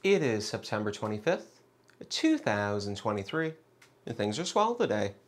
It is September 25th, 2023, and things are swell today.